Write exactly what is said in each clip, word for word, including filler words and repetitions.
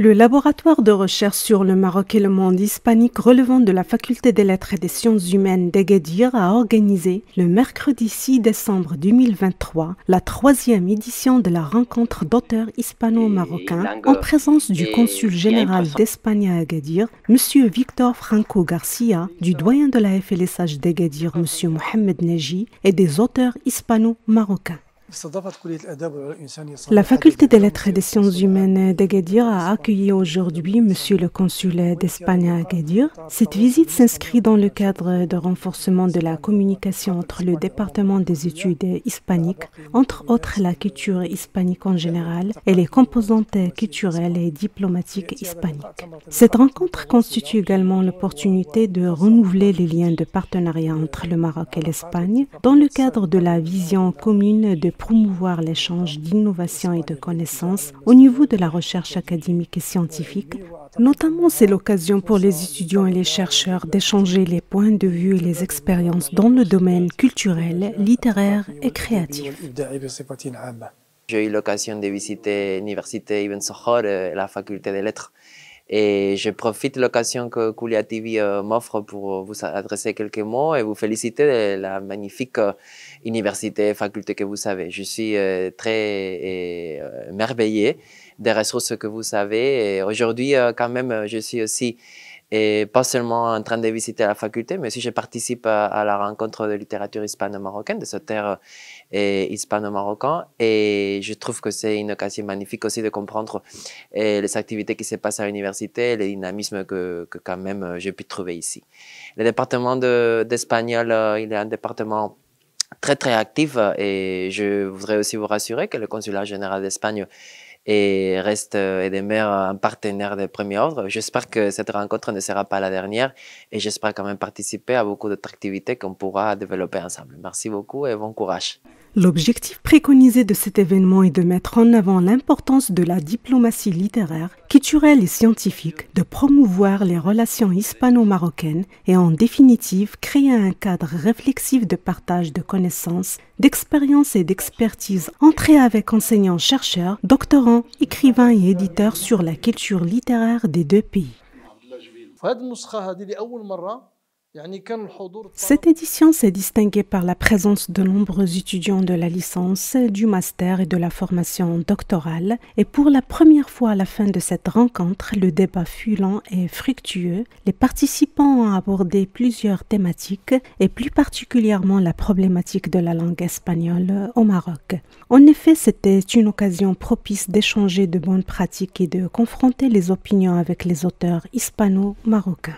Le laboratoire de recherche sur le Maroc et le monde hispanique relevant de la Faculté des Lettres et des Sciences humaines d'Agadir a organisé le mercredi six décembre deux mille vingt-trois la troisième édition de la rencontre d'auteurs hispano-marocains en présence du consul général d'Espagne à Agadir, M. Victor Franco Garcia, du doyen de la F L S H d'Agadir, M. Mohamed Neji, et des auteurs hispano-marocains. La Faculté des Lettres et des Sciences humaines d'Agadir a accueilli aujourd'hui Monsieur le consul d'Espagne à Agadir. Cette visite s'inscrit dans le cadre de renforcement de la communication entre le département des études hispaniques, entre autres la culture hispanique en général, et les composantes culturelles et diplomatiques hispaniques. Cette rencontre constitue également l'opportunité de renouveler les liens de partenariat entre le Maroc et l'Espagne dans le cadre de la vision commune de promouvoir l'échange d'innovation et de connaissances au niveau de la recherche académique et scientifique. Notamment, c'est l'occasion pour les étudiants et les chercheurs d'échanger les points de vue et les expériences dans le domaine culturel, littéraire et créatif. J'ai eu l'occasion de visiter l'université Ibn Sakhar et la faculté des lettres. Et je profite de l'occasion que Koulia T V euh, m'offre pour vous adresser quelques mots et vous féliciter de la magnifique euh, université et faculté que vous avez. Je suis euh, très euh, merveillé des ressources que vous avez. Et aujourd'hui, euh, quand même, je suis aussi et pas seulement en train de visiter la faculté, mais aussi je participe à, à la rencontre de littérature hispano-marocaine, de ce terre euh, hispano-marocain. Et je trouve que c'est une occasion magnifique aussi de comprendre euh, les activités qui se passent à l'université, les dynamismes que, que quand même j'ai pu trouver ici. Le département d'espagnol, de, euh, il est un département très très actif et je voudrais aussi vous rassurer que le consulat général d'Espagne et reste et demeure un partenaire de premier ordre. J'espère que cette rencontre ne sera pas la dernière et j'espère quand même participer à beaucoup d'autres activités qu'on pourra développer ensemble. Merci beaucoup et bon courage. L'objectif préconisé de cet événement est de mettre en avant l'importance de la diplomatie littéraire, culturelle et scientifique, de promouvoir les relations hispano-marocaines et en définitive créer un cadre réflexif de partage de connaissances, d'expériences et d'expertise entrée avec enseignants-chercheurs, doctorants, écrivains et éditeurs sur la culture littéraire des deux pays. Cette édition s'est distinguée par la présence de nombreux étudiants de la licence, du master et de la formation doctorale. Et pour la première fois à la fin de cette rencontre, le débat fut lent et fructueux. Les participants ont abordé plusieurs thématiques et plus particulièrement la problématique de la langue espagnole au Maroc. En effet, c'était une occasion propice d'échanger de bonnes pratiques et de confronter les opinions avec les auteurs hispano-marocains.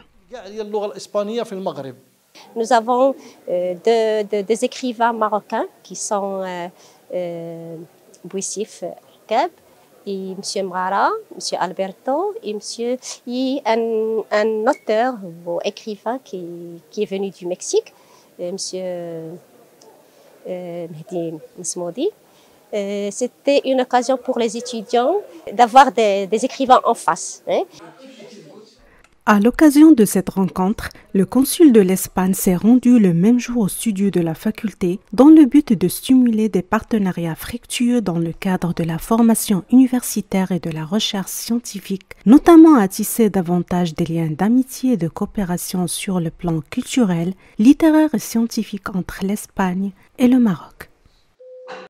Nous avons euh, de, de, des écrivains marocains qui sont euh, euh, Bouissif Keb et M. Mrara, M. Alberto et, monsieur, et un, un auteur ou écrivain qui, qui est venu du Mexique, M. Euh, Mehdi Mesmoudi. Euh, C'était une occasion pour les étudiants d'avoir des, des écrivains en face. Hein. À l'occasion de cette rencontre, le consul de l'Espagne s'est rendu le même jour au studio de la faculté dans le but de stimuler des partenariats fructueux dans le cadre de la formation universitaire et de la recherche scientifique, notamment à tisser davantage des liens d'amitié et de coopération sur le plan culturel, littéraire et scientifique entre l'Espagne et le Maroc.